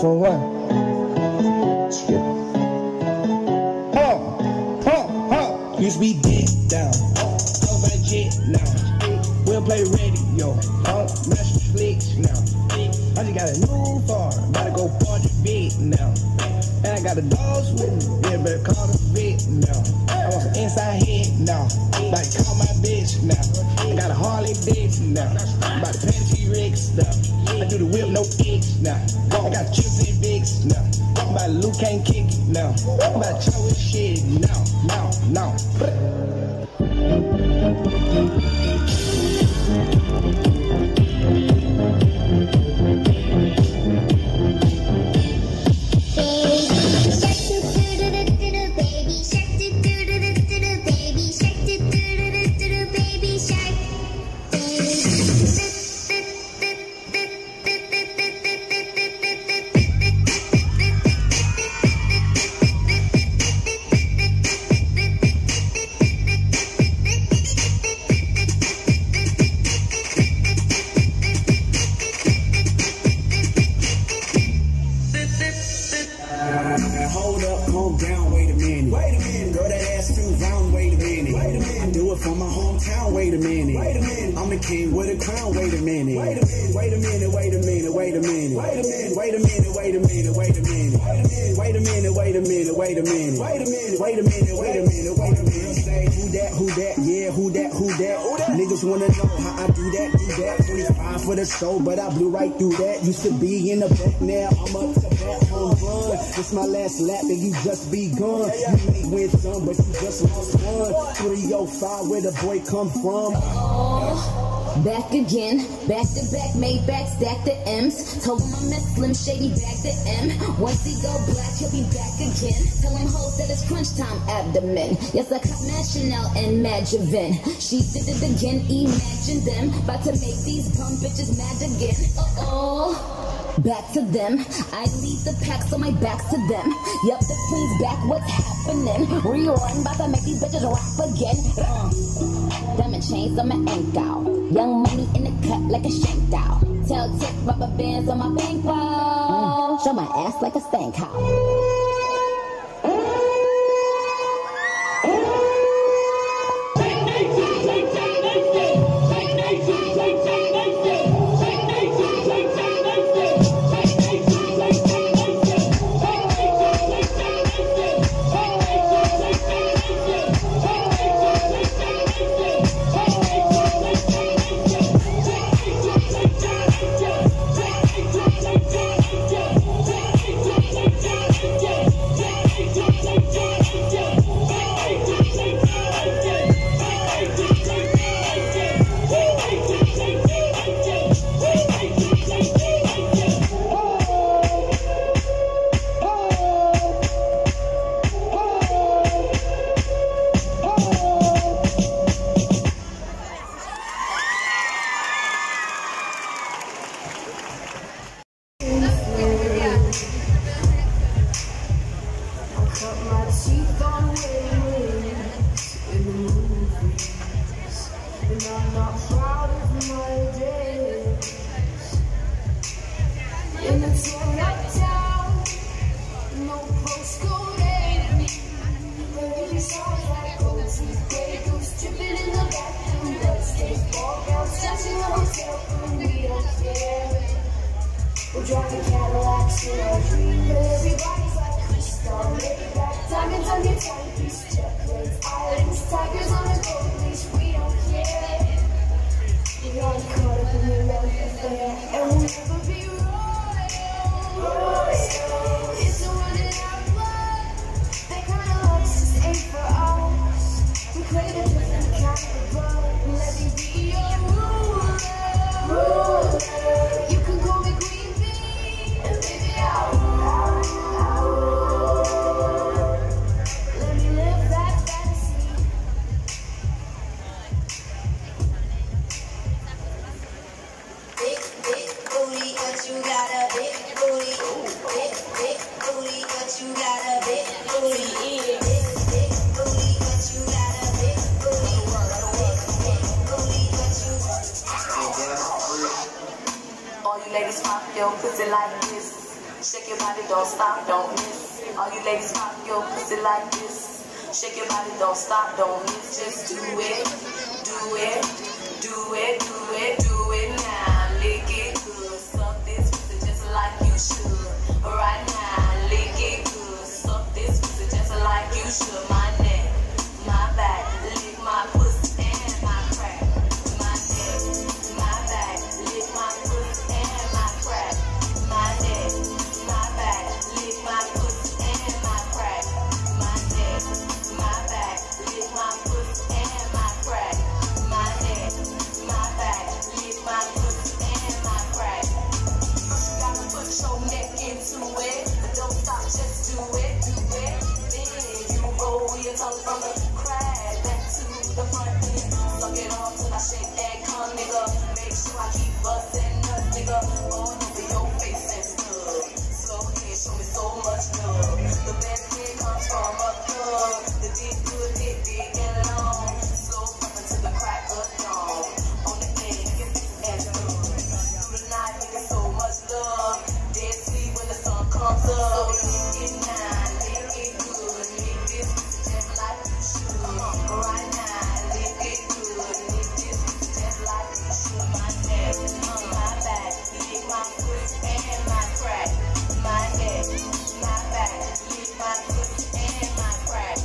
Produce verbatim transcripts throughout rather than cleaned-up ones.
for what? Skip. Huh, huh, huh. Used to be dead down. Over a jet now. We'll play radio. Huh? Master flicks now. I just got a new car. Gotta go party big now. And I got a dogs with me. Yeah, better call the vet now. I want some inside head now. About to call my bitch now. I got a Harley Davidson now. About to pay the T-Rex now. I do the whip, no kicks now. I got chips and Vicks now. I'm about to Luke can't kick it now. I'm about to chow with shit now, now, now. So, but I blew right through that. Used to be in the back, now I'm up to bat home run. It's my last lap and you just be gone. You may win some, but you just lost one. three oh five, where the boy come from? Oh, back again, back to back, made back, stack the M's. Told him I met Slim Shady, back to M. Once he go black, he'll be back again. Tell him hoes that it's crunch time abdomen. Yes, I caught Mad Chanel and Mad Javin. She did it again, imagine them. About to make these bum bitches mad again. Uh-oh. Back to them. I lead the pack, so my back's to them. Yup, the queen's back, what's happening? Rerun, about to make these bitches rap again. Uh. Diamond chains on my ankle. Young money in the cut like a shank doll. Tell tick rubber bands on my bankroll. Mm. Show my ass like a stank house. Shake your body, don't stop, don't miss. All you ladies pop your pussy like this. Shake your body, don't stop, don't miss. Just do it, do it, do it, do it, do it now. Lick it good, suck this pussy just like you should. Right now, lick it good, suck this pussy just like you should. My neck, my back, lick my pussy and my crack. My neck, my back, lick my pussy and my crack. My neck, my back, lick my pussy and my crack. My neck, my back, lick my pussy and my crack. My neck, my back, lick my pussy and my crack. First you gotta put your neck into it. Don't stop, just do it, do it. Then you roll your tongue from the crack back to the front end. Suck it on till I shake that cum, nigga. Make sure I keep busting nuts, nigga. All over your face and stuff. Slow head, show me so much love. The best head comes from a thug. The dick good, dick big and long. Slow pumping to the crack of dawn. On the egg, get this ass good. Through the night, nigga, so much love. Dead sleep when the sun comes up. So lick it now, lick it good. Lick this just like you should. Right now, lick it good. Lick this just like you should. My neck, my back, lick my foot and my crack. My neck, my back, lick my foot and my crack.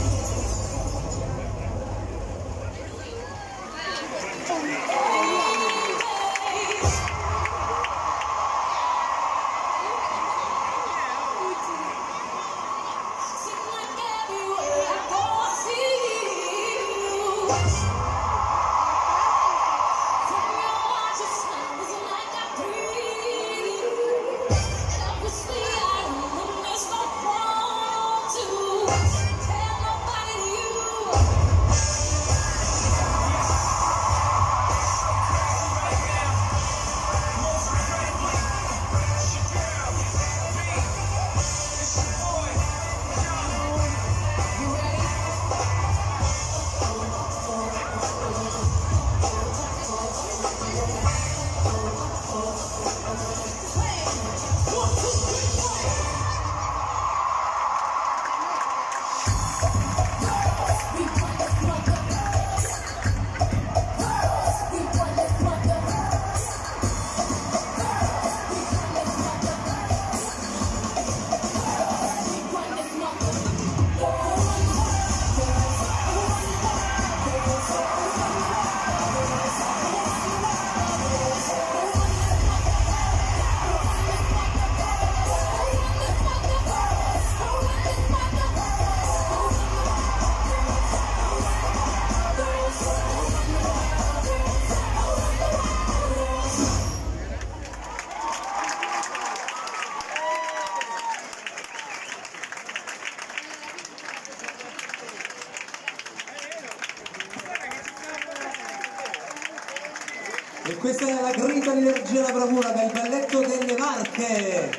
E questa è la grinta, l'energia, la bravura del balletto delle Marche.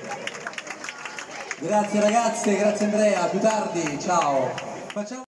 Grazie ragazze, grazie Andrea, a più tardi, ciao. Facciamo...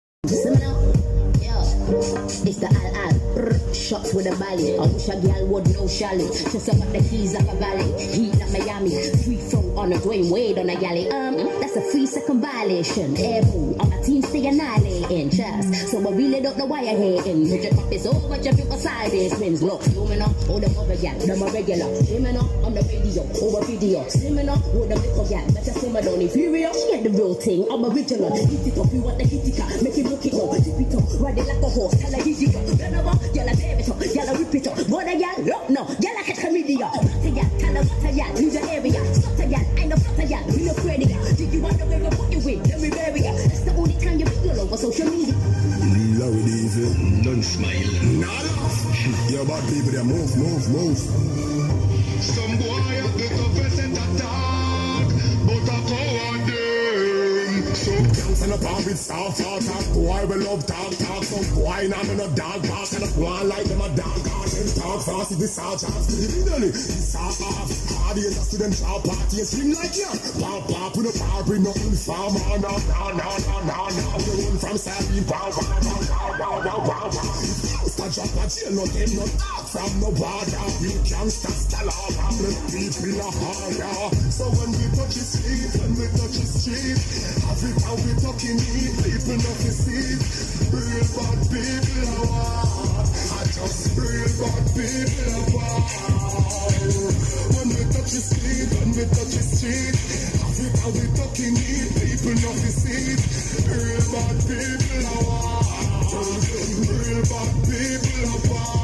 It's the Al-Al, shots with a valley. I wish a girl would know Charlie. Just about the keys of a valley. Heat like Miami, free throw on a Dwayne Wade on a galley. Um, that's a free second violation. Air boo, on my team stay annihilating. Just, so I really don't know why I'm hating. With your puppies over your people side is twins. Look, you me know, all them other gal, them a regular. You me know, on the radio, over video. See me know, with the little gal, better simmer down inferior. Get the real thing, I'm original. Hit it up, you want the hit it up. Make it look it up, tip it up, ride it like a horse. Tell her easy go, run over, y'all a tear it up, y'all a rip it up. What a y'all, look no, y'all a catch a media. What a y'all, tell her what a y'all, leave your area. Stop a y'all, ain't no flat a y'all, we no credit. Did you wonder where we put you in? Let me bury ya. That's the only time you feel over social media. Larry David, don't smile. Nah, yeah, bad people, they move, move, move. Some boy have the toughest at attack, but I coward them. So gangs and a bomb with soft talk, talk. Boy, we love talk, talk. Some boy, now me no dog pass, and a boy like them a dog pass. Them talk fast, it's the sound chance. Immediately, it's off, off. Audience, to them shout party and scream like yeah. Pop, pop, we no power, we no inform. No, no, no, no, no, no, no. We run from Sabi, wow, wow, wow, wow, wow, wow, wow. It's a drop a jail, no them no talk from no border. You can't stop the law, problem people in a higher. So when we touch the street, when we touch the street, have it how we talking it, people not to see. Real bad people are war. I just real bad people are war. When we touch the street, when we touch the street, have it how we talking it, people not to see. Real bad people are war. Real bad people are war.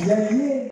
Yeah, yeah.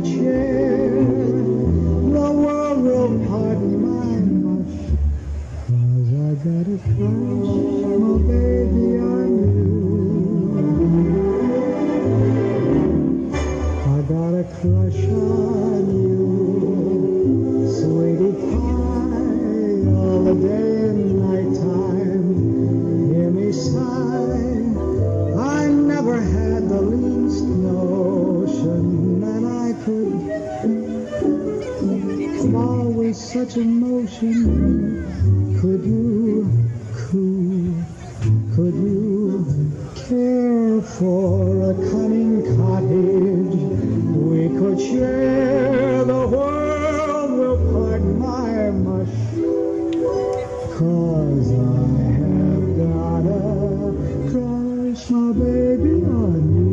could share, the world will pardon my mush, 'cause I got a crush, my baby, on you. I got a crush on you, sweetie pie, all the day and night time. Hear me sigh, I never had the least notion that I could fall with such emotion. Could you, could, could you care for a cunning cottage? We could share, the world will pardon my mush, 'cause I have got a crush, my baby, on you.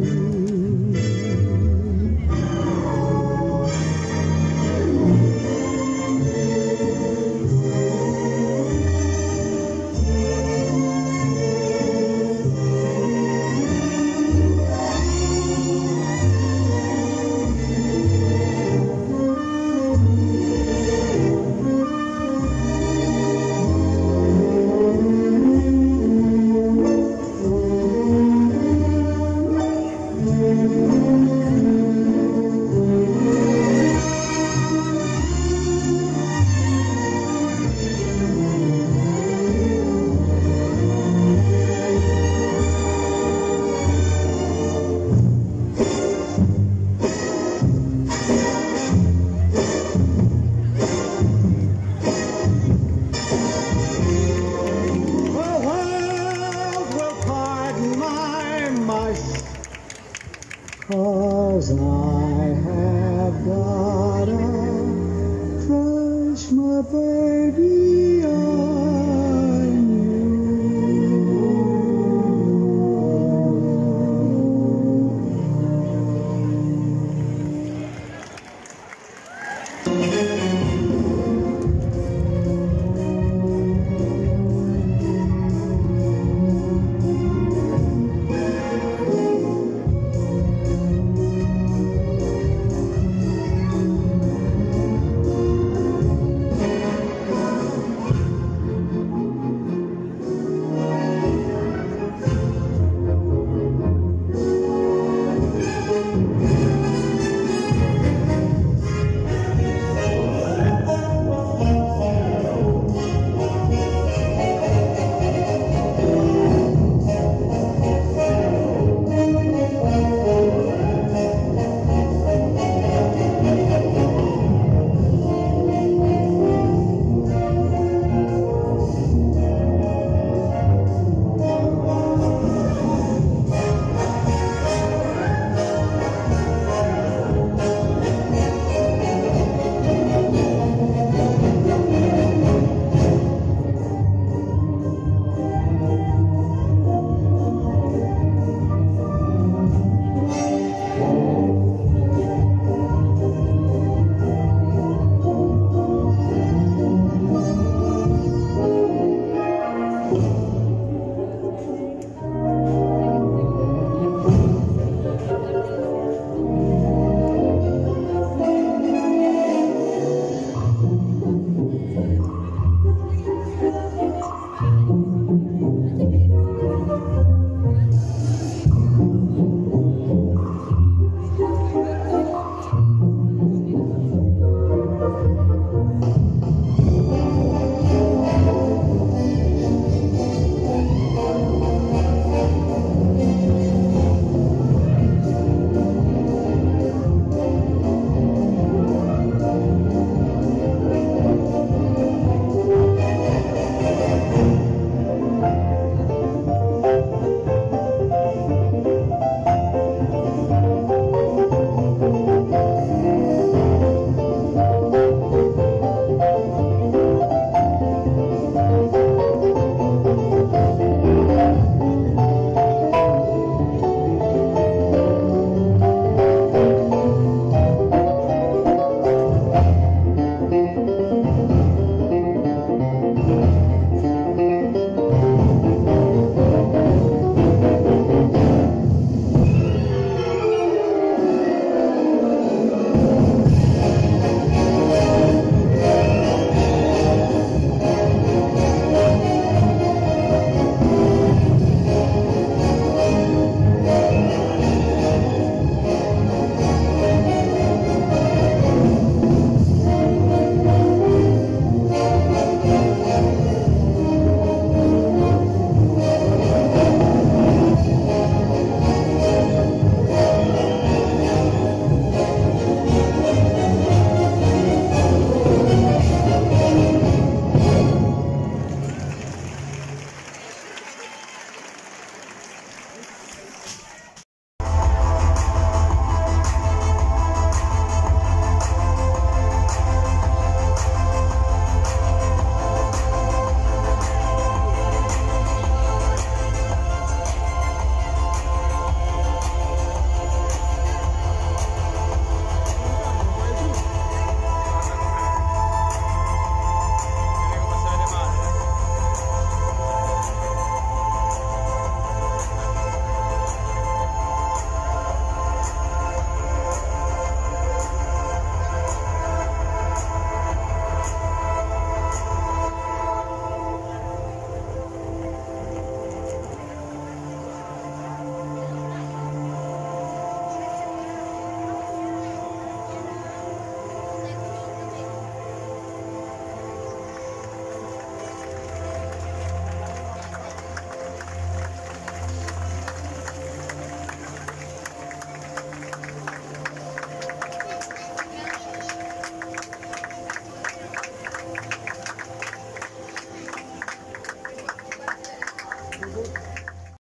Cause I have got a crush, my baby.